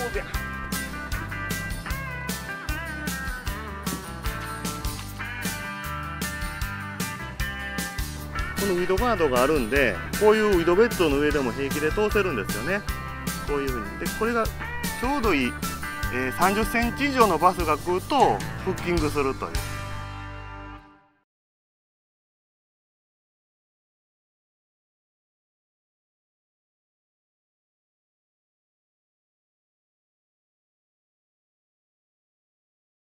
このウィドガードがあるんで、こういうウィドベッドの上でも平気で通せるんですよね。こういうふうに。でこれがちょうどいい、30センチ以上のバスが来るとフッキングするという。